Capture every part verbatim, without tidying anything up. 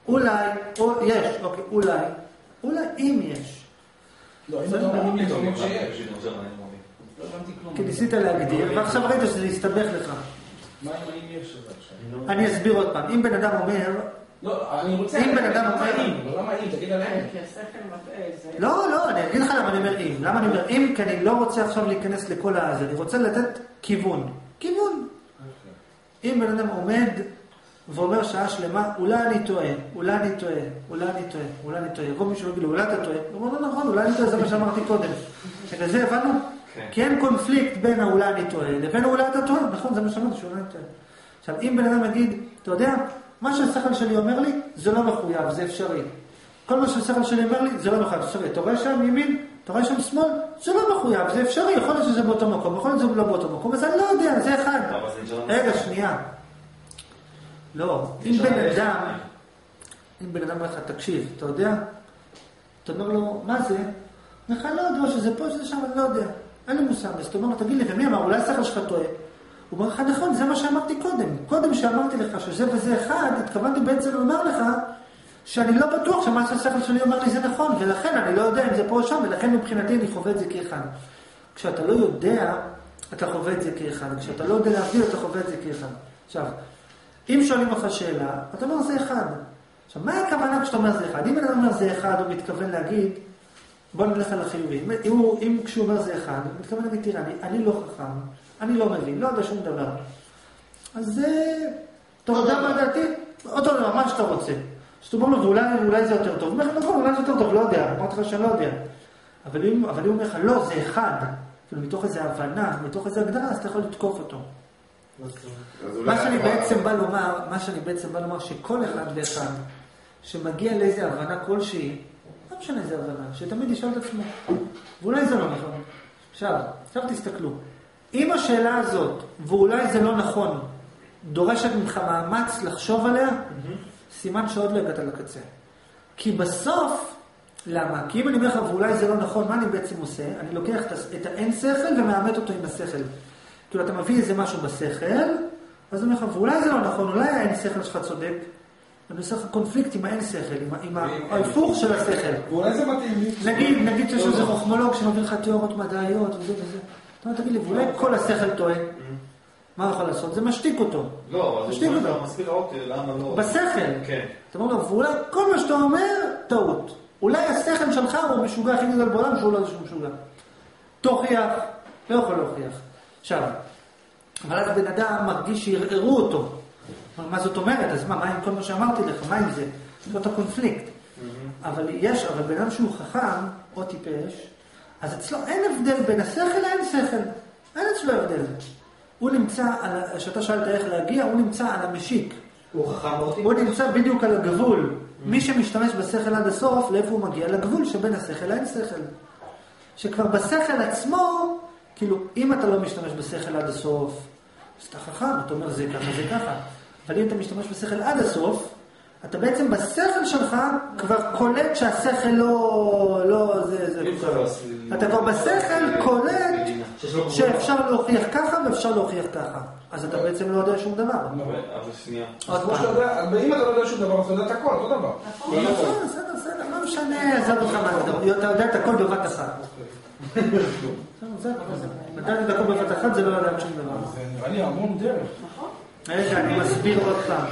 אולי, או יש, אוקיי, אולי, אולי אם יש. לא, אם אתה אומר אם יש, שיש. כי ניסית להגדיר, ועכשיו ראית שזה יסתבך לך. מה אם יש? אני אסביר עוד פעם. אם בן אדם אומר... לא, אני רוצה... אם בן אדם אומר... לא, למה אם? תגיד עליהם. כי השכל מטעה זה... לא, לא, אני אגיד לך למה אני אומר אם. למה אני אומר אם? כי אני לא רוצה עכשיו להיכנס לכל הזה. אני רוצה לתת כיוון. כיוון. אם בן אדם עומד ואומר שעה שלמה, אולי אני טועה, אולי אני טועה, אולי אני טועה, אולי אני טועה. יבוא מישהו ויגיד לו, אולי אתה טועה. הוא אומר, לא נכון, אולי אני טועה, זה מה שאמרתי קודם. בגלל זה הבנו? כי אין קונפליקט בין האולי אני טועה לבין אולי אתה טועה. נכון, זה מה שאמרתי, שאולי אני טועה. עכשיו, אם בן אדם יגיד, אתה יודע, מה שהשכל שלי אומר לי, זה לא מחויב, זה אפשרי. כל מה שהשכל שלי אומר לי, זה לא מחויב, זה אפשרי. אתה רואה שם ימין, אתה רואה שם שמאל, זה לא מחויב, זה אפשרי. יכול להיות שזה באותו מקום, יכול להיות שזה לא באותו מקום, אז אני לא יודע, זה אחד. רגע, שנייה. לא, אם בן אדם, אם בן אדם אומר לך, תקשיב, אתה יודע, אתה אומר לו, מה זה? לך לא יודע שזה פה, שזה שם, אני לא יודע. אין לי מושג, אז אתה אומר לו, תגיד לי, ומי אמר, אולי השכל שלך טועה? הוא אומר לך, נכון, זה מה שאמרתי קודם. קודם שאמרתי לך שזה וזה אחד, התכוונתי בעצם לומר לך שאני לא בטוח שמה שהשכל שלי אומר לי זה נכון, ולכן אני לא יודע אם זה פה או שם, ולכן מבחינתי אני חווה את זה כאחד. כשאתה לא יודע, אתה חווה את זה כאחד. כשאתה לא יודע להבדיל, אתה חווה את זה כאחד. עכשיו, אם שואלים לך שאלה, אתה אומר זה אחד. עכשיו, מה הכוונה כשאתה אומר זה אחד? אם אני אומר זה אחד, הוא מתכוון להגיד, בוא נלך על החיובי. אם, הוא, אם כשהוא אומר זה אחד, הוא מתכוון להגיד, תראה, אני, אני לא חכם, אני לא מבין, לא יודע שום דבר. אז זה, אתה יודע מה דעתי? אותו דבר, מה שאתה רוצה. שאתה אומר לו, ואולי, אולי זה יותר טוב. הוא אומר לך, נכון, אולי זה יותר טוב, לא יודע. אמרתי לך שאני לא יודע. אבל הוא אומר לך, לא, זה אחד. כאילו, מתוך איזו הבנה, מתוך איזו הגדרה, אז אתה יכול לתקוף אותו. מה שאני בעצם בא לומר, מה שאני בעצם בא לומר, שכל אחד ואחד שמגיע לאיזו הבנה כלשהי, לא משנה איזו הבנה, שתמיד ישאל את עצמו. ואולי זה לא נכון. עכשיו, עכשיו תסתכלו. אם השאלה הזאת, ואולי זה לא נכון, דורשת ממך מאמץ לחשוב עליה, סימן שעוד לא הגעת לקצה. כי בסוף, למה? כי אם אני אומר לך, ואולי זה לא נכון, מה אני בעצם עושה? אני לוקח את האין שכל ומאמת אותו עם השכל. כאילו, אתה מביא איזה משהו בשכל, אז אני אומר לך, ואולי זה לא נכון, אולי האין שכל שלך צודק, אני עושה לך קונפליקט עם האין שכל, עם ההפוך של השכל. ואולי זה מתאים לי. נגיד, נגיד שיש איזה חוכמולוג שמביא לך תיאוריות מדעיות וזה וזה. אתה אומר, תגיד לי, ואולי כל השכל טועה? מה יכול לעשות? זה משתיק אותו. לא, אז הוא מסביר עוד למה לא... בשכל. כן. אתה אומר לו, ואולי כל מה שאתה אומר, טעות. אולי השכל שלך הוא משוגע הכי גדול בעולם שהוא לא איזשהו משוגע. תוכיח, לא יכול להוכיח. עכשיו, אבל אז בן אדם מרגיש שירערו אותו. מה זאת אומרת? אז מה, מה עם כל מה שאמרתי לך? מה עם זה? זה אותו קונפליקט. אבל יש, אבל בן אדם שהוא חכם, או טיפש, אז אצלו אין הבדל בין השכל לאין שכל. אין אצלו הבדל. הוא נמצא, על, שאתה שאלת איך להגיע, הוא נמצא על המשיק. הוא חכם אותי? הוא נמצא בדיוק על הגבול. מי שמשתמש בשכל עד הסוף, לאיפה הוא מגיע? לגבול שבין השכל לאין שכל. שכבר בשכל עצמו, כאילו, אם אתה לא משתמש בשכל עד הסוף, אז אתה חכם, אתה אומר זה ככה, זה ככה. אבל אם אתה משתמש בשכל עד הסוף, אתה בעצם בשכל שלך כבר קולט שהשכל לא... לא זה, זה. אתה כבר בשכל קולט שאפשר להוכיח ככה ואפשר להוכיח ככה. אז אתה בעצם לא יודע שום דבר. אבל שנייה. אם אתה לא יודע שום דבר, אתה יודע את הכל, אותו דבר. בסדר, בסדר, בסדר, לא משנה, זה אותך מה אתה יודע את הכל בבת אחת. מדעת את הכל בבת אחת, זה לא יודע שום דבר. זה נראה לי המון דרך. רגע, אני מסביר עוד פעם.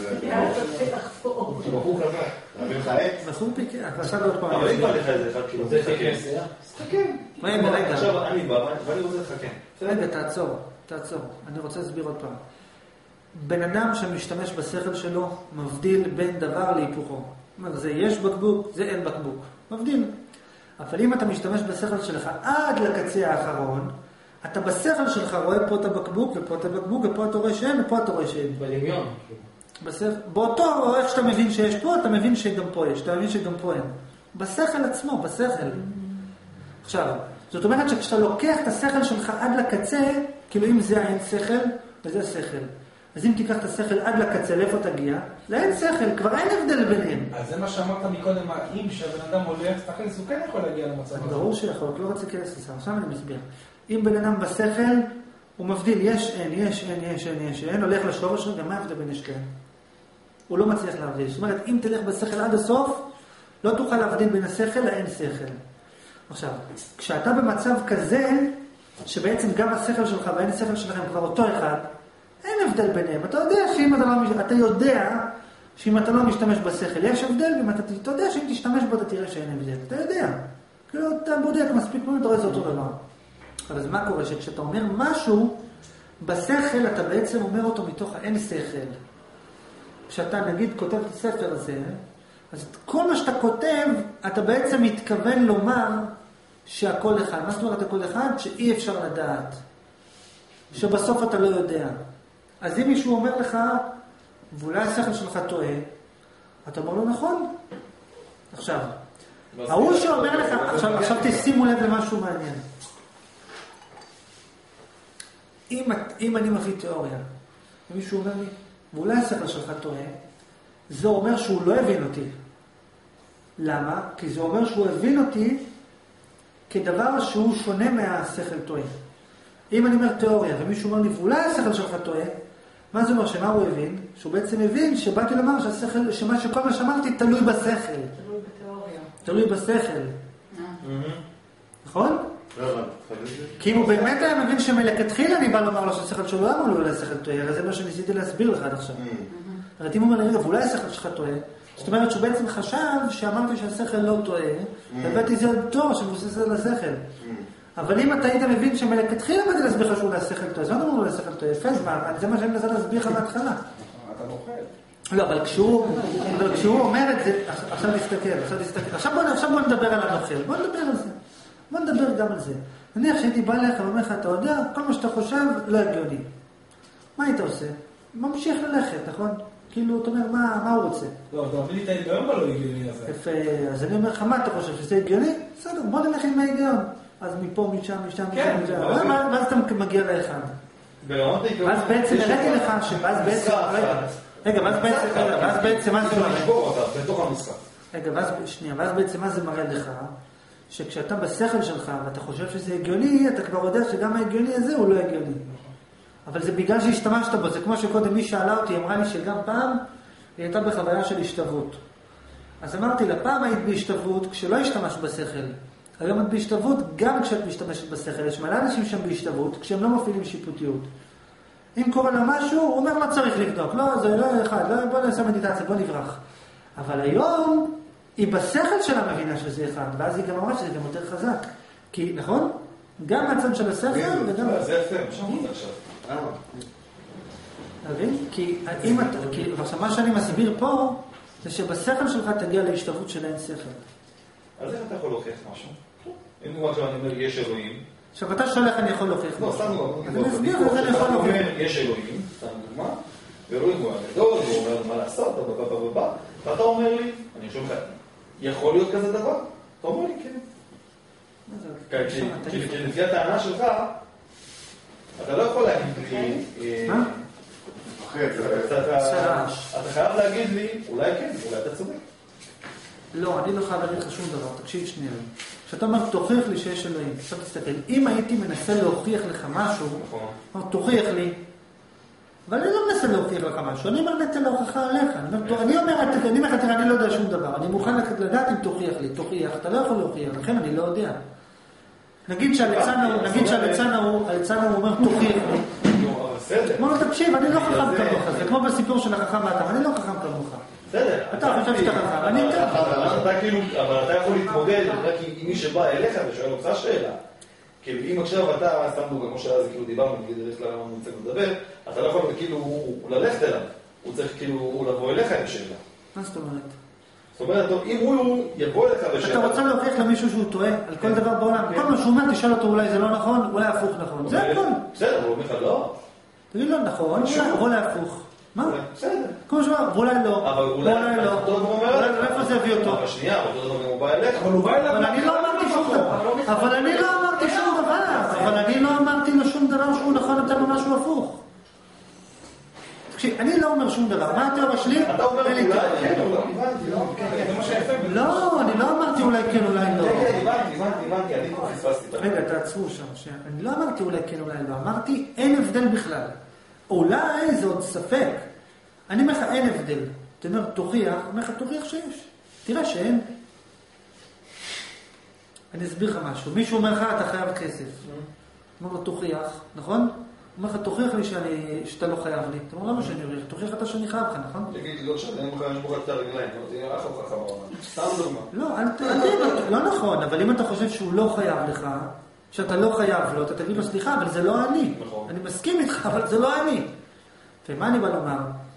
בחור כזה. להביא לך עץ? בחור פיקח, עכשיו עוד פעם. אבל אם בא לך איזה אחד כאילו, זה חכה. תסתכן. רגע, רגע. עכשיו אני בא ואני רוצה לחכה. רגע, תעצור, תעצור. אני רוצה להסביר עוד פעם. בן אדם שמשתמש בשכל שלו, מבדיל בין דבר להיפוכו. זה יש בקבוק, זה אין בקבוק. מבדיל. אבל אם אתה משתמש בשכל שלך עד לקצה האחרון, אתה בשכל שלך רואה פה את הבקבוק, ופה את הבקבוק, ופה אתה רואה שאין, ופה אתה רואה שאין. בדמיון. באותו, איך שאתה מבין שיש פה, אתה מבין שגם פה יש, אתה מבין שגם פה אין. בשכל עצמו, בשכל. עכשיו, זאת אומרת שכשאתה לוקח את השכל שלך עד לקצה, כאילו אם זה האין שכל, וזה שכל. אז אם תיקח את השכל עד לקצה, לאיפה תגיע? לאין שכל, כבר אין הבדל ביניהם. אז זה מה שאמרת מקודם, אם שהבן אדם הולך, תכלס, הוא כן יכול להגיע למצב הזה. ברור שיכול, לא רוצה כנס לסם, עכשיו אני מסביר. אם בן אדם בשכל, הוא מבדיל, יש אין, יש אין, יש אין, יש אין, הולך לשורש, גם מה ההבדל בין יש כן? הוא לא מצליח להבדיל. זאת אומרת, אם תלך בשכל עד הסוף, לא תוכל להבדיל בין השכל לאין שכל. עכשיו, כשאתה במצב כזה, שבעצם גם השכל שלך והאין שכל שלכם כבר אותו אחד, אין הבדל ביניהם. אתה יודע שאם אתה לא, אתה יודע שאם אתה לא משתמש בשכל, יש הבדל, ואם אתה, אתה יודע שאם תשתמש בו, אתה תראה שאין הבדל. אתה יודע. כאילו, אתה בודק מספיק פעמים, אתה רואה זה אותו דבר. אבל אז מה קורה? שכשאתה אומר משהו, בשכל אתה בעצם אומר אותו מתוך האין שכל. כשאתה נגיד כותב את הספר הזה, אז כל מה שאתה כותב, אתה בעצם מתכוון לומר שהכל אחד. מה זאת אומרת הכל אחד? שאי אפשר לדעת. שבסוף אתה לא יודע. אז אם מישהו אומר לך, ואולי השכל שלך טועה, אתה אומר לו נכון. עכשיו, ההוא שאומר לך, עכשיו, עכשיו תשימו לב למשהו מעניין. אם, אם אני מביא תיאוריה, ומישהו אומר לי, ואולי השכל שלך טועה, זה אומר שהוא לא הבין אותי. למה? כי זה אומר שהוא הבין אותי כדבר שהוא שונה מהשכל טועה. אם אני אומר תיאוריה, ומישהו אומר לי, ואולי השכל שלך טועה, מה זה אומר? שמה הוא הבין? שהוא בעצם הבין שבאתי לומר שהשכל, שמה שכל מה שאמרתי תלוי בשכל. תלוי בתיאוריה. תלוי בשכל. נכון? כי אם הוא באמת היה מבין שמלכתחילה אני בא לומר לו שהשכל שלו לא אמר לו אולי השכל טועה, הרי זה מה שניסיתי להסביר לך עד עכשיו. הרי אם הוא אומר לי, ואולי השכל שלך טועה, זאת אומרת שהוא בעצם חשב שאמרתי שהשכל לא טועה, והבאתי זה תור שמבוסס על השכל. אבל אם אתה היית מבין שמלכתחילה באתי להסביר לך שהוא להשכל טועה, אז לא אמרו לו להשכל טועה, יפה זמן, זה מה שאני מנסה להסביר לך מההתחלה. אתה נוכל. לא, אבל כשהוא אומר את זה, עכשיו תסתכל, עכשיו תסתכל, עכשיו בוא נדבר על הנוכל, בוא נדבר על זה. בוא נדבר גם על זה. נניח שהייתי בא לך ואומר לך, אתה יודע, כל מה שאתה חושב לא הגיוני. מה היית עושה? ממשיך ללכת, נכון? כאילו, אתה אומר, מה, מה הוא רוצה? לא, אתה מביא לי את ההיגיון בלא הגיוני הזה. יפה, אז אני אומר לך, מה אתה חושב, שזה הגיוני? בסדר, בוא נלך עם ההיגיון. אז מפה, משם, משם, משם, משם. ואז אתה מגיע לאחד. ואז בעצם הראיתי לך, ואז בעצם, רגע, ואז בעצם, ואז בעצם, מה זה מראה? בתוך המשחק. רגע, ואז, שנייה, ואז בעצם מה זה מראה לך? שכשאתה בשכל שלך ואתה חושב שזה הגיוני, אתה כבר יודע שגם ההגיוני הזה הוא לא הגיוני. אבל זה בגלל שהשתמשת בו. זה כמו שקודם מי שאלה אותי, אמרה לי שגם פעם היא הייתה בחוויה של השתוות. אז אמרתי לה, פעם היית בהשתוות כשלא השתמשת בשכל. היום את בהשתוות גם כשאת משתמשת בשכל. יש מלא אנשים שם בהשתוות כשהם לא מפעילים שיפוטיות. אם קורה לו משהו, הוא אומר לא צריך לבדוק. לא, זה לא אחד. לא, בוא נעשה מדיטציה, בוא נברח. אבל היום היא בשכל שלה מבינה שזה אחד, ואז היא גם אמרה שזה גם יותר חזק. כי, נכון? גם מהצד של השכל וגם... זה יפה, מה שאמרת עכשיו. תבין? כי אם אתה... ועכשיו מה שאני מסביר פה, זה שבשכל שלך תגיע להשתוות של אין שכל. אז איך אתה יכול להוכיח משהו? אם הוא עכשיו אני אומר, יש אלוהים. עכשיו אתה שואל איך אני יכול להוכיח משהו. לא, סתם לא. אני מסביר איך אני יכול להוכיח. יש אלוהים, סתם דוגמה, ואלוהים הוא הגדול, הוא אומר מה לעשות, ואתה אומר לי, אני שואל לך, יכול להיות כזה דבר? אתה אומר לי, כן. כי לפי הטענה שלך, אתה לא יכול להגיד לי... מה? אתה חייב להגיד לי, אולי כן, אולי אתה צודק. לא, אני לא חייב להגיד לך שום דבר, תקשיב שנייה. כשאתה אומר, תוכיח לי שיש אלוהים. עכשיו תסתכל, אם הייתי מנסה להוכיח לך משהו, תוכיח לי, אבל אני לא מנסה להוכיח לך משהו, אני אומר נטל להוכחה עליך. אני אומר, תראה, אני לא יודע שום דבר, אני מוכן לדעת אם תוכיח לי, תוכיח, אתה לא יכול להוכיח, לכן אני לא יודע. נגיד שהליצן הוא אומר, תוכיח לי. כמו לא תקשיב, אני לא חכם כמוך, זה כמו בסיפור של החכם ואתם, אני לא חכם כמוך. בסדר. אתה חושב שאתה חכם, אני אתן. אבל אתה יכול להתמודד רק עם מי שבא אליך ושואל אותך שאלה. כאילו, אם עכשיו אתה, סתם דוגמה, כמו שאז כאילו דיברנו, נגיד איך למה הוא צריך לדבר, אתה לא יכול כאילו ללכת אליו, הוא צריך כאילו לבוא אליך עם שאלה. מה זאת אומרת? זאת אומרת, אם הוא יבוא אליך בשאלה... אתה רוצה להוכיח למישהו שהוא טועה על כל דבר בעולם, כל מה שהוא אומר, תשאל אותו אולי זה לא נכון, אולי הפוך נכון, זה הכל. בסדר, הוא אומר לך לא. תגיד לו נכון, אולי הפוך. מה? בסדר. כמו שאומר, ואולי לא, אבל אולי לא, אולי איפה זה הביא אותו? אבל שנייה, אבל אותו דבר הוא בא אליך. אבל הוא בא אליו... אבל אני לא אמרתי שום דבר, אבל אני לא אמרתי שום דבר, אבל אני לא אמרתי לו שום דבר שהוא נכון יותר ממשהו הפוך. תקשיב, אני לא אומר שום דבר, מה התיאוריה שלי? אתה אומר אולי כן, אולי לא, אני לא אמרתי אולי כן, אולי לא. הבנתי, הבנתי, הבנתי, אני כבר פספסתי. רגע, תעצרו שם, אני לא אמרתי אולי כן, אולי לא, אמרתי אין הבדל בכלל. אולי זה עוד ספק. אני אומר לך אין הבדל. אתה אומר, תוכיח, אומר לך, תוכיח שיש. תראה שאין. אני אסביר לך משהו. מישהו אומר לך, אתה חייב כסף. אומר לו, תוכיח, נכון? אומר לך, תוכיח לי שאני, שאתה לא חייב לי. אתה אומר, למה שאני אוכיח? תוכיח אתה שאני חייב לך, נכון? תגיד, לא שאני מוכן לשבור את הרגליים. זה יהיה לך הוכחה ברמה. סתם דוגמה. לא, אל ת... לא נכון, אבל אם אתה חושב שהוא לא חייב לך, שאתה לא חייב לו, אתה תגיד לו, סליחה, אבל זה לא אני. נכון. אני מסכים איתך, אבל זה לא אני. ומה אני בא לומר?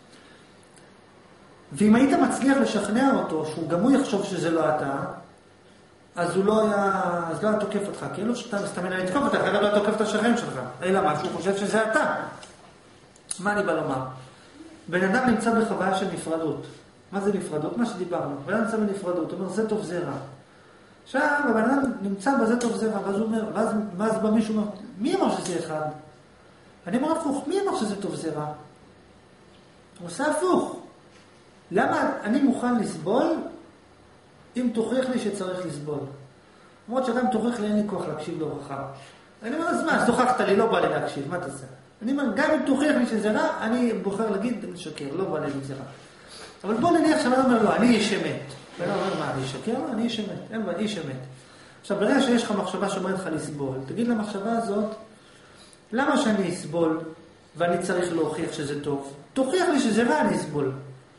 ואם היית מצליח לשכנע אותו, שהוא גם הוא יחשוב שזה לא אתה, אז הוא לא היה, אז לא היה תוקף אותך, כי אין לו שאתה מסתמן על לתקוף אותך, אחרי לא היה תוקף את השכן שלך. אלא מה, שהוא חושב שזה אתה. מה אני בא לומר? בן אדם נמצא בחוויה של נפרדות. מה זה נפרדות? מה שדיברנו. בן אדם נמצא בנפרדות, הוא אומר, זה טוב זה רע. עכשיו, הבן אדם נמצא בזה טוב זה רע, ואז הוא אומר, ואז, ואז בא מישהו אומר, מי אמר שזה אחד? אני אומר הפוך, מי אמר שזה טוב זה רע? הוא עושה הפוך. למה אני מוכן לסבול אם תוכיח לי שצריך לסבול? למרות שאדם תוכיח לי, אין לי כוח להקשיב לו רחב. אני אומר, אז מה, אז תוכחת לי, לא בא לי להקשיב, מה תעשה? אני אומר, גם אם תוכיח לי שזה רע, אני בוחר להגיד, אני שקר, לא בא לי שזה רע. אבל בוא נניח שאני אומר לו, אני איש אמת. ואני אומר, מה, אני שקר? אני איש אמת. אין בה, איש אמת. עכשיו, ברגע שיש לך מחשבה שאומרת לך לסבול, תגיד למחשבה הזאת, למה שאני אסבול ואני צריך להוכיח שזה טוב? תוכיח לי שזה רע, אני אסבול.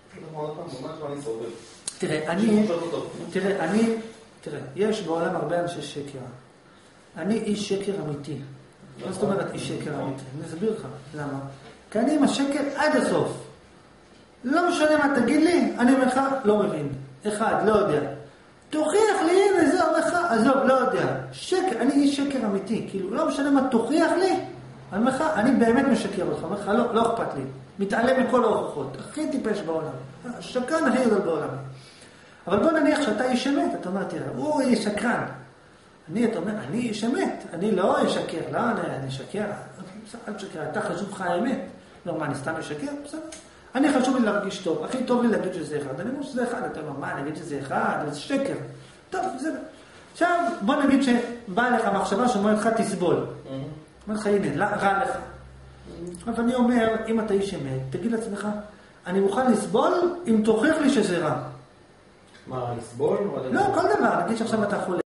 תראה, אני, תראה, אני, תראה, יש בעולם הרבה אנשי שקר. אני איש שקר אמיתי. מה זאת אומרת איש שקר אמיתי? אני אסביר לך. למה? כי אני עם השקר עד הסוף. לא משנה מה תגיד לי, אני אומר לך, לא מבין. אחד, לא יודע. תוכיח לי, הנה, זה אומר לך, עזוב, לא יודע. שקר, אני איש שקר אמיתי. כאילו, לא משנה מה תוכיח לי, אני אומר לך, אני באמת משקר אותך. אומר לך, לא, לא אכפת לי. מתעלם מכל ההוכחות. הכי טיפש בעולם. שקרן הכי גדול בעולם. אבל בוא נניח שאתה איש אמת. אתה אומר, תראה, הוא איש שקרן. אני, אתה אומר, אני איש אמת. אני לא אשקר. לא, אני אשקר. אל תשקר. אתה חשוב לך האמת. לא, מה, אני סתם אשקר? בסדר. אני חשוב לי להרגיש טוב. הכי טוב לי להגיד שזה אחד. אני אומר שזה אחד. אתה אומר, מה, אני אגיד שזה אחד? זה שקר. טוב, בסדר. עכשיו, בוא נגיד שבא לך מחשבה שאומרת לך, תסבול. אומר לך, הנה, רע לך. אבל אני אומר, אם אתה איש אמת, תגיד לעצמך, אני מוכן לסבול אם תוכיח לי שזה רע. מה, לסבול? לא, כל דבר. נגיד שעכשיו אתה חולה.